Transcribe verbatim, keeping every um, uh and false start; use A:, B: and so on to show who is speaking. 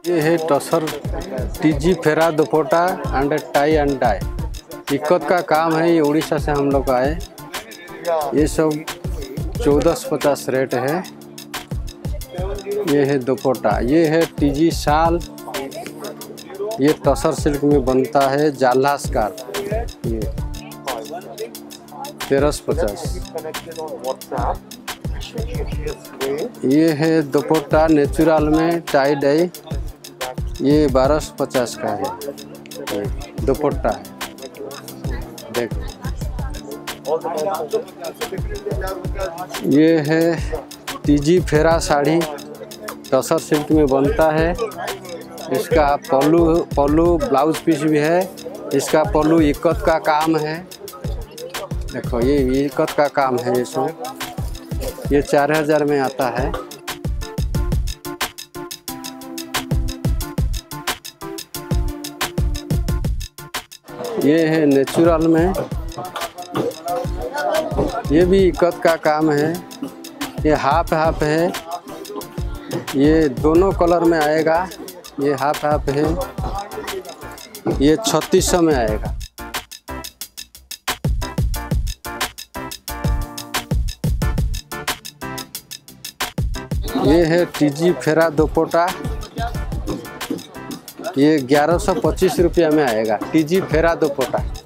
A: ये है टसर टीजी फेरा dupatta and tie and dye. Ikat का काम है। ये उड़ीसा से हम लोग आए। ये सब चौदह सौ पचास रेट है। ये है दुपट्टा। ये है टीजी शाल। ये टसर सिल्क में बनता है। जाला स्कार्फ ये तेरह सौ पचास। ये है दुपट्टा नेचुरल में टाई डाई। ये बारह सौ पचास का है। दुपट्टा है देखो। ये है टीजी फेरा साड़ी। टसर सिल्क में बनता है। इसका पल्लू पल्लू ब्लाउज पीस भी है। इसका पल्लू इक्कत का काम है। देखो ये इक्कत का काम है। इसमें ये चार हजार में आता है। ये है नेचुरल में। ये भी इक्कत का काम है। ये हाफ हाफ है। ये दोनों कलर में आएगा। ये हाफ हाफ है। ये छत्तीस सौ में आएगा। ये है टीजी फेरा दुपट्टा। ये ग्यारह सौ पच्चीस रुपया में आएगा। टीजी फेरा दुपट्टा।